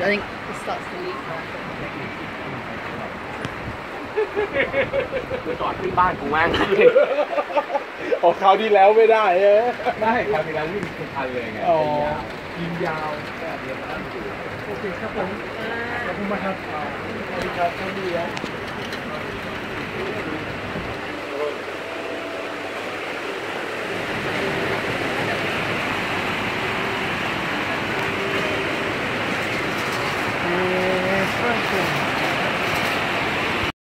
I think it starts to leak now. จอดขึ้นบ้านกูว่างออกคราวที่แล้วไม่ได้ได้คราวที่แล้ววิ่งเป็นพันเลยไงยิงยาวแบบนี้โอเคครับผมขอบคุณมากครับสวัสดีครับสวัสดีครับ